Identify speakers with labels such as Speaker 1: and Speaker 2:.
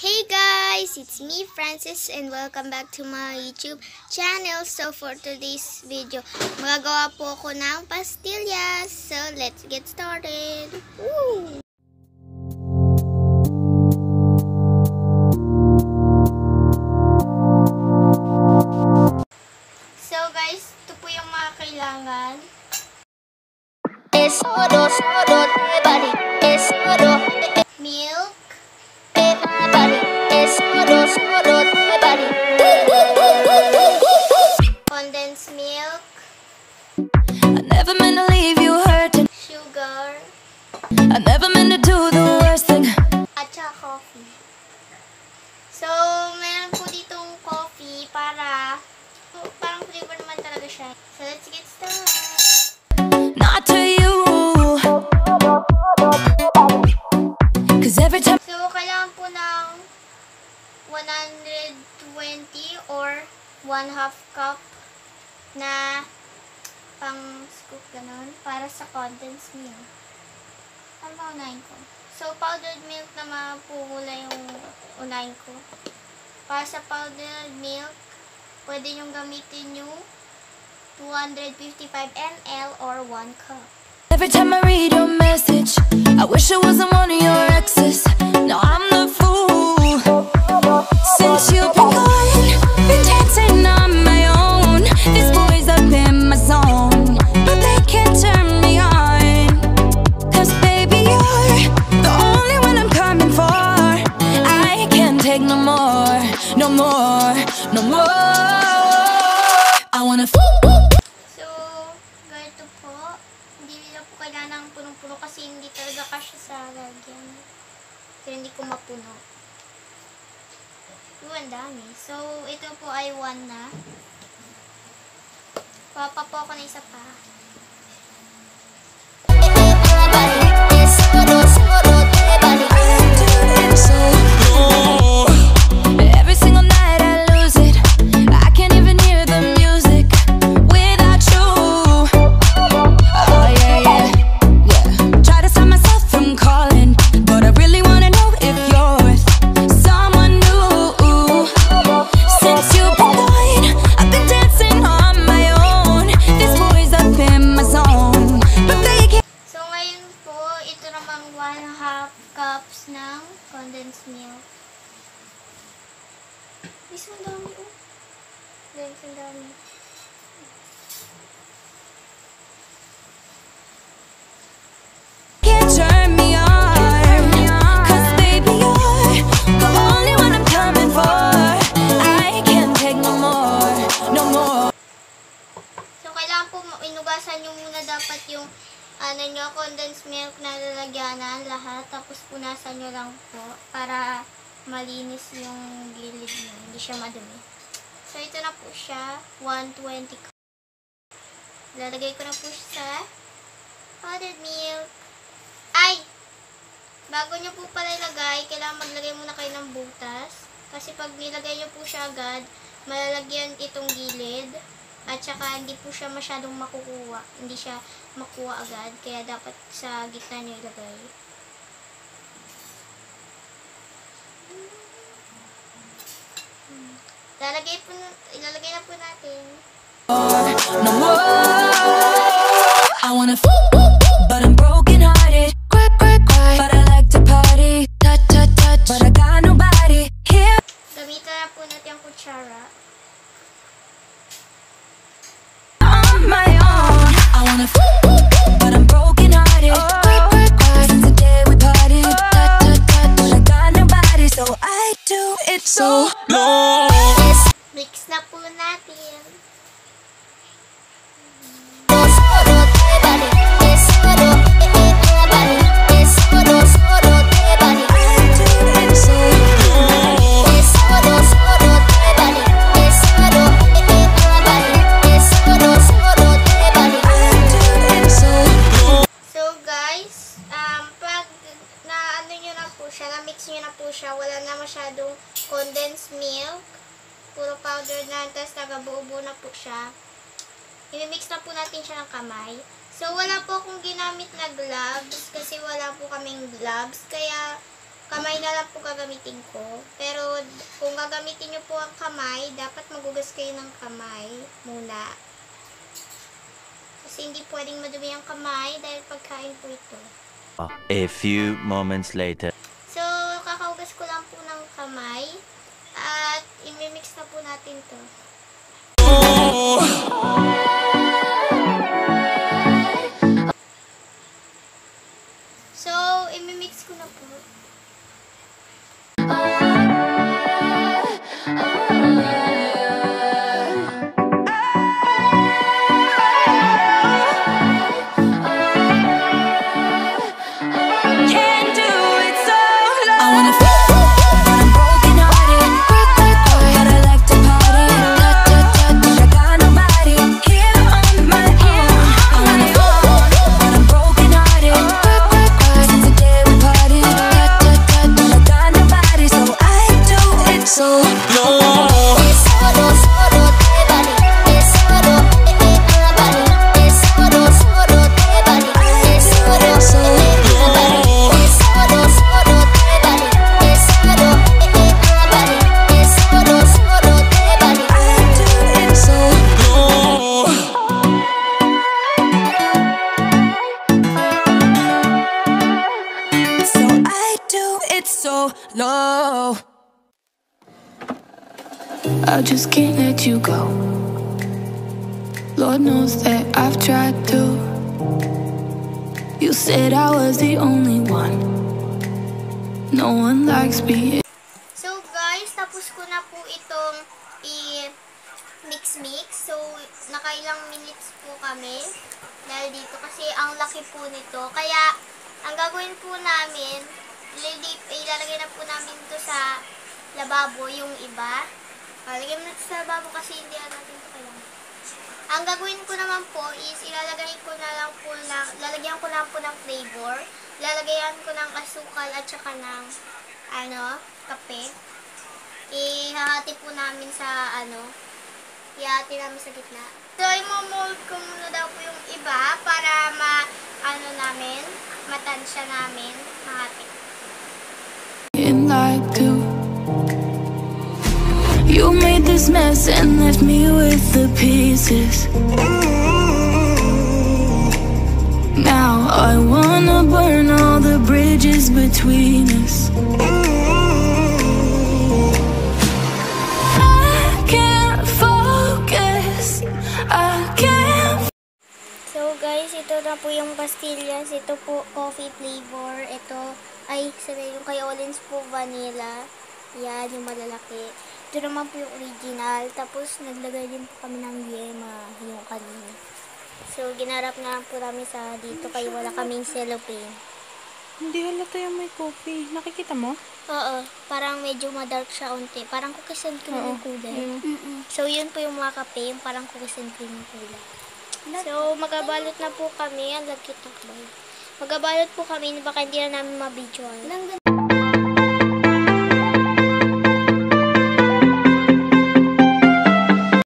Speaker 1: Hey guys, it's me Francis and welcome back to my YouTube channel. So for today's video, magagawa po ako ng pastillas. So let's get started. Woo! So guys, ito po yung mga kailangan. Milk, condensed milk,
Speaker 2: I never meant to leave you hurting.
Speaker 1: sugar,
Speaker 2: I never meant to do the worst thing.
Speaker 1: at saka coffee. So, meron po ditong coffee parang flavor naman talaga siya. So, let's get started.
Speaker 2: Not to you, 'cause every time
Speaker 1: So, kailangan po ng 120 or 1/2 cup na pang scoop ganun para sa condensed milk. Ano ba unahin ko? So, powdered milk naman po mula yung unahin ko. Para sa powdered milk, pwede nyong gamitin yung 255 ml or 1 cup.
Speaker 2: every time I read your message, I wish I wasn't one of your exes. Now I'm the fool. Since you've been gone, been dancing on my own. This boy's up in my zone, but they can't turn me on. 'Cause baby, you're the only one I'm coming for. I can't take no more, no more, no more. I wanna
Speaker 1: So, ganito po. Hindi na po kailangan ng punong-puno kasi hindi talaga kasya sa lagyan. So, hindi ko mapuno. Ang dami. So, ito po ay 1 na. Papa po ako na isa pa.
Speaker 2: Every single night I lose it. I can't even hear the music without you. Oh yeah, yeah, yeah. Try to stop myself from calling, but I really wanna know if you're with someone new. Since you've been gone, I've been dancing on my own. This boy's up in my zone, but they can't.
Speaker 1: So, ngayon po, ito namang 1/2 cups ng condensed milk. Isang dami oh. Guys, ang dami.
Speaker 2: Can't turn me on, 'cause baby you're the only one I'm coming for. I can't take no more, no more.
Speaker 1: So, kailangan po inugasan nyo muna dapat yung condensed milk na lalagyanan lahat. Tapos punasan nyo lang po para malinis yung gilid nyo. Hindi siya madumi. So, ito na po siya. 120 cup. Lalagay ko na po siya sa powdered milk. Ay! Bago nyo po pala ilagay, kailangan maglagay muna kayo ng butas. Kasi pag nilagay nyo po siya agad, malalagyan itong gilid. At saka hindi po siya masyadong makukuha. Hindi siya makuha agad. Kaya dapat sa gitna nyo ilagay. Ilalagay na po natin.
Speaker 2: No more. I wanna but I'm broken hearted. Cry, cry, cry. But I like to party. Touch, touch, touch. But I got nobody here.
Speaker 1: Gamitan na po natin ang kutsara.
Speaker 2: On my own. I wanna but I'm broken hearted. Cry, cry, cry. Since the day we parted. Touch, touch, touch. But I got nobody, so I do it so low.
Speaker 1: Mix na po natin. So guys, pag na-ano nyo na po siya, na-mix nyo na po siya, wala na masyadong condensed milk. Puro powder na, tapos nagabuo-buo na po siya. I-mix na po natin siya ng kamay. So, wala po akong ginamit na gloves kasi wala po kaming gloves. Kaya, kamay na lang po gagamitin ko. Pero kung gagamitin nyo po ang kamay, dapat magugas kayo ng kamay muna. Kasi hindi pwedeng madumi ang kamay dahil pagkain po ito.
Speaker 3: A few moments later.
Speaker 1: So, kakaugas ko lang po ng kamay at imimix na po natin to. So, imimix ko na po.
Speaker 2: Can't do it solo. I wanna feel when I'm broken hearted. But I like to party. But I got nobody here on my own. I wanna feel when I'm broken hearted. Since the day we parted. But I got nobody, so I do it solo. So low. I just can't let you go. Lord knows that I've tried to. You said I was the only one. No one likes me.
Speaker 1: So guys, tapos ko na po itong i-mix-mix. So, nakailang minutes po kami. Dahil dito kasi ang laki po nito. Kaya, ang gagawin po namin, ilalagay na po namin ito sa lababo, yung iba. Lagyan natin sa lababo kasi hindi natin ito kailangan. Ang gagawin ko naman po is lalagyan ko lang po ng flavor. Lalagyan ko ng asukal at saka ng kape. Ihahati po namin sa ihahati namin sa gitna. So, i-mold ko muna daw po yung iba para matansya namin mahati.
Speaker 2: Like to. You made this mess and left me with the pieces. Now I wanna burn all the bridges between us. I can't focus. I can't.
Speaker 1: So guys, ito na po yung pastillas. Ito po coffee flavor. Ito ay yung kay Ollins po vanilla. Yan, yung malalaki. Ito naman po yung original. Tapos naglagay din po kami ng yema yung kanina. So ginarap na po namin sa dito kaya wala kaming cellophane.
Speaker 4: Hindi halata yung may coffee. Nakikita mo?
Speaker 1: Oo, parang medyo madark siya unti. Parang cookies and cream yung kulay. So yun po yung mga kape, yung parang cookies and cream yung kulay. So magabalot na po kami. Ang lagkit na kabayo. Magabalot po kami, baka hindi na namin mabidyoan.